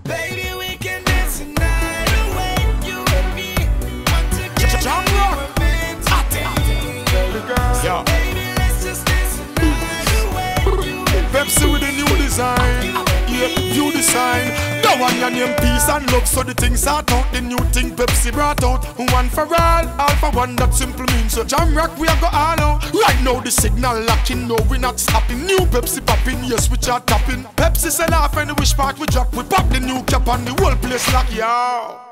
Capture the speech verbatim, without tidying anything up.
Baby, we can dance the night away. You and me, want to get Jam we rock. were meant to be. Yeah. Baby, let's just dance the night away. You and Pepsi with a new design. Yeah, new design. That one your name peace and love. So the things start out. The new thing Pepsi brought out. One for all, all for one. That simple means so jam rock we are go all out. Right now the signal locking. No we not stopping. New Pepsi popping. Yes we are tapping. Pepsi sell off and the wish part we drop. We pop the new cap and the whole place lock. Yeah.